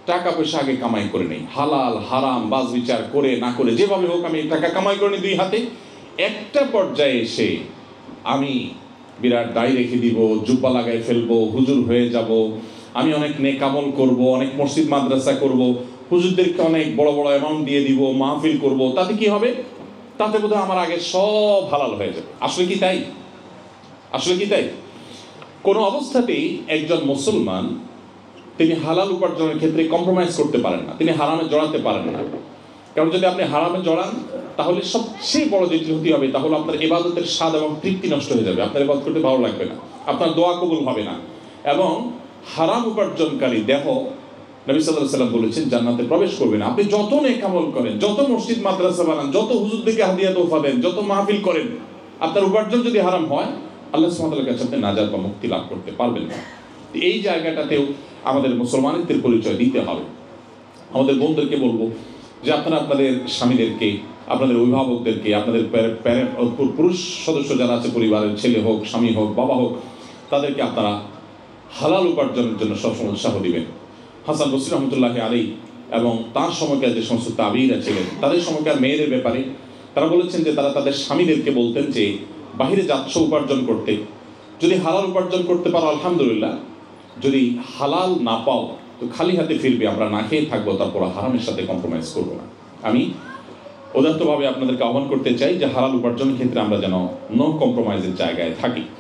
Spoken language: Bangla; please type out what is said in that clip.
টাকা পয়সা আগে কামাই করে নেই, হালাল হারাম বাজ বিচার করে না করে যেভাবে হোক আমি টাকা কামাই করে নিই দুই হাতে। একটা পর্যায়ে এসে আমি বিরাট দাড়ি রেখে দিব, জুব্বা লাগাই ফেলবো, হুজুর হয়ে যাব, আমি অনেক নেকামল করব, অনেক মসজিদ মাদ্রাসা করব, হুজুরদেরকে অনেক বড় বড় অ্যামাউন্ট দিয়ে দিব, মাহফিল করব, তাতে কি হবে? তাতে বোধহয় আমার আগে সব হালাল হয়ে যাবে। আসলে কি তাই? আসলে কি তাই? কোনো অবস্থাতেই একজন মুসলমান তিনি হালাল উপার্জনের ক্ষেত্রে কম্প্রোমাইজ করতে পারেন না, তিনি হারামে জড়াতে পারেন না। কারণ যদি আপনি হারামে জড়ান তাহলে সবচেয়ে বড় যে ক্ষতি হবে তাহলে আপনার ইবাদতের স্বাদ এবং তৃপ্তি নষ্ট হয়ে যাবে, আপনার ইবাদত করতে ভালো লাগবে না, আপনার দোয়া কবুল হবে না। এবং হারাম উপার্জনকারী দেহ নবী সাল্লাল্লাহু আলাইহি ওয়াসাল্লাম বলেছেন জান্নাতে প্রবেশ করবে না। আপনি যত নেক আমল করেন, যত মসজিদ মাদ্রাসা বানান, যত হুজুরদেরকে হাদিয়া তোফা দেন, যত মাহফিল করেন, আপনার উপার্জন যদি হারাম হয় আল্লাহ সুবহানাহু ওয়া তাআলার কাছে আপনি নাজাত বা মুক্তি লাভ করতে পারবেন না। এই জায়গাটাতেও আমাদের মুসলমানদের পরিচয় দিতে হবে। আমাদের বোনদেরকে বলবো যে আপনারা আপনাদের স্বামীদেরকে, আপনাদের অভিভাবকদেরকে, আপনাদের পুরুষ সদস্য যারা আছে পরিবারের, ছেলে হোক, স্বামী হোক, বাবা হোক, তাদেরকে আপনারা হালাল উপার্জনের জন্য সবসময় উৎসাহ দিবেন। হাসান বসরি রহমতুল্লাহ আলাইহি এবং তার সময়কার যে সমস্ত তাবিঈরা ছিলেন তাদের সময়কার মেয়েদের ব্যাপারে তারা বলেছেন যে তারা তাদের স্বামীদেরকে বলতেন যে বাহিরে যাচ্ছ উপার্জন করতে, যদি হালাল উপার্জন করতে পারো আলহামদুলিল্লাহ, যদি হালাল না পাও তো খালি হাতে ফিরবে, আমরা না খেয়ে থাকবো, তারপর হারামের সাথে কম্প্রোমাইজ করবো না। আমি উদাত্তভাবে আপনাদেরকে আহ্বান করতে চাই যে হালাল উপার্জনের ক্ষেত্রে আমরা যেন নো কম্প্রোমাইজের জায়গায় থাকি।